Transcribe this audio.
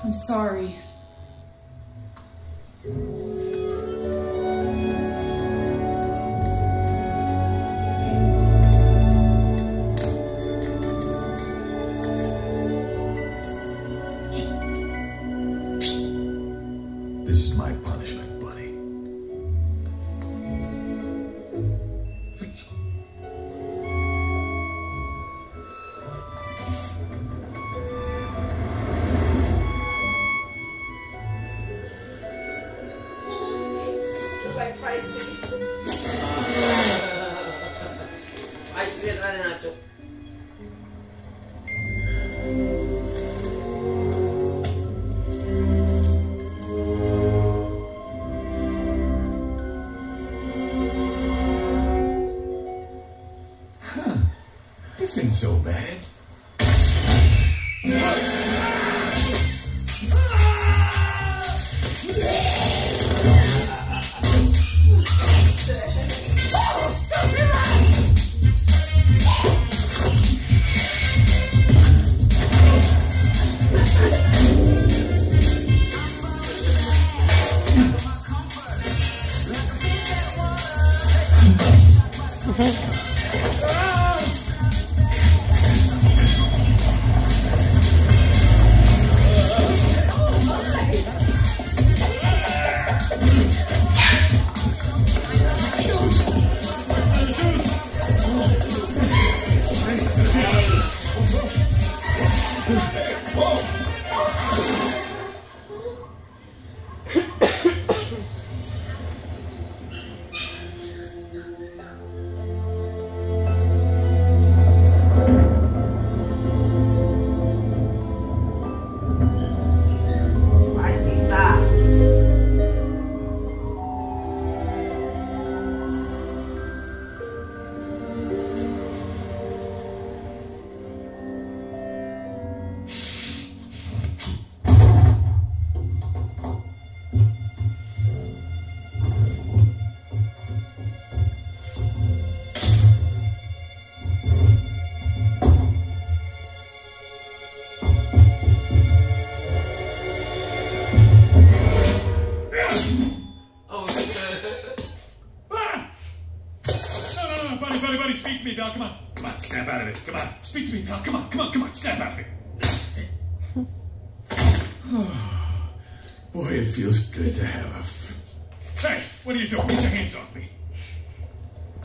I'm sorry. This is my punishment, buddy. Like feisty. Ay, piedra de Nacho. This ain't so bad. Buddy, speak to me, pal. Come on. Come on, snap out of it. Come on. Speak to me, pal. Come on, snap out of it. Boy, it feels good to have a... Hey, what are you doing? Get your hands off me.